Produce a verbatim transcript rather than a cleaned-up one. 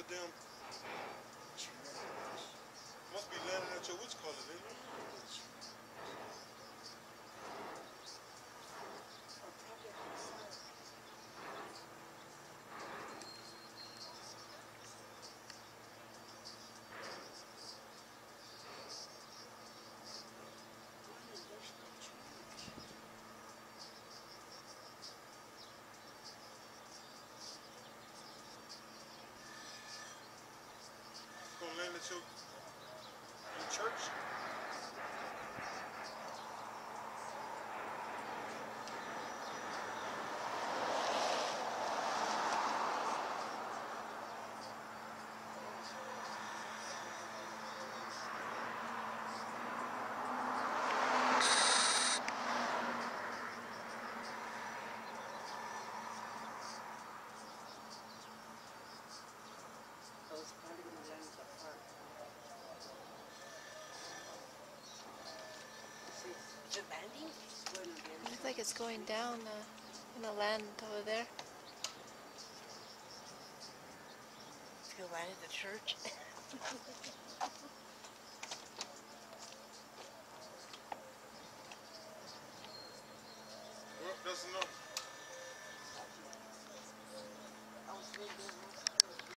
damn. Must be landing at your which color, didn't it? Gonna land at your, your church? Looks like it's going down uh, in the land over there. It's going to land at the church. Well, that's enough.